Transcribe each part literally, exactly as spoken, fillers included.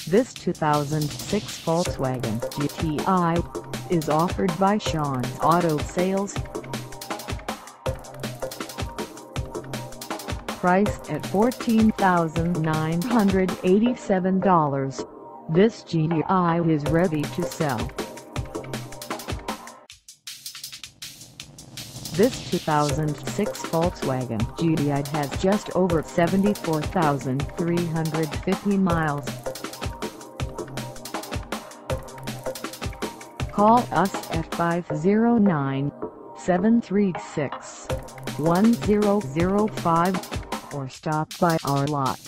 This two thousand six Volkswagen G T I is offered by Sean's Auto Sales. Priced at fourteen thousand nine hundred eighty-seven dollars, this G T I is ready to sell. This two thousand six Volkswagen G T I has just over seventy-four thousand three hundred fifty miles. Call us at five oh nine, seven three six, one zero zero five or stop by our lot.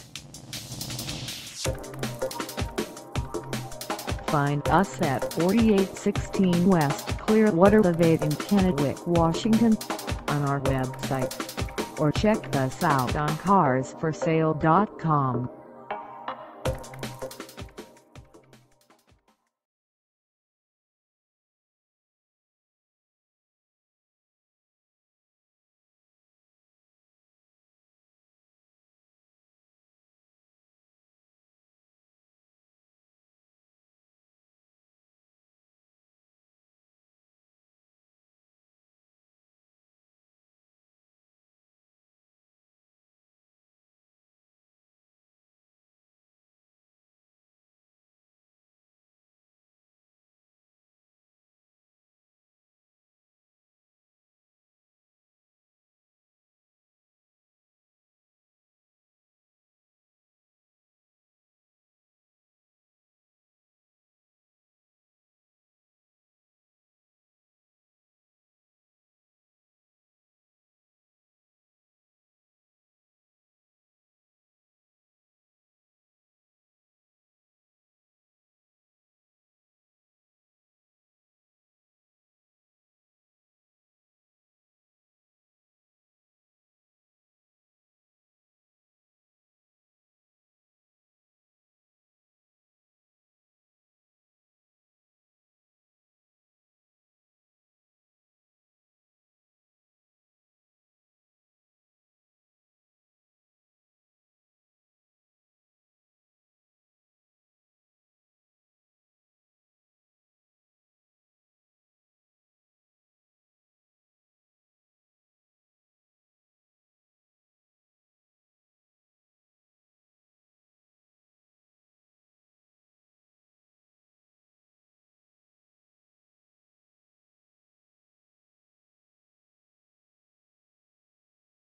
Find us at forty-eight sixteen West Clearwater Ave in Kennewick, Washington, on our website, or check us out on cars for sale dot com.